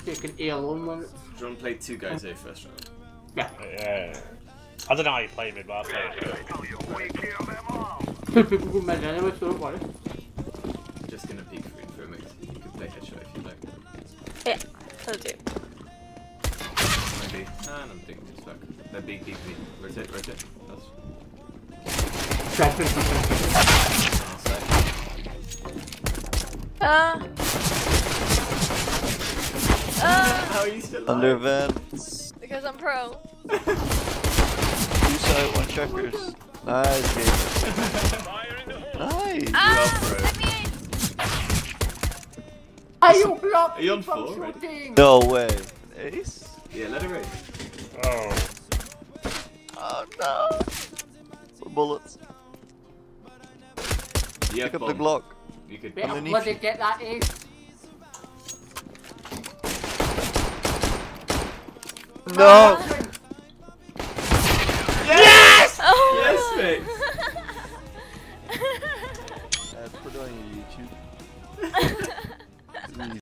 taking A alone one. Do you want to play 2 guys A first round? Yeah. Yeah. I don't know how you play mid, but I'll play it. People go mid anyway, so don't worry. Just gonna peek green for a minute. You can play headshot if you like. Yeah, I'll do. Maybe. And I'm thinking this fuck. That big B. Rotate. That's. How are you still alive? Under vents. Because I'm pro. 2 side, 1 checkers. Nice game. Nice. Let me in. Are you blocking Are you on from 4 already? shooting? No way. Ace? Yeah, let it rain. Oh. Oh no. The bullets. Yeah, Pick up the Glock. You could. Better Underneath bloody you. get that ace. No! Yes! Oh. Yes, mate. That's put on your YouTube.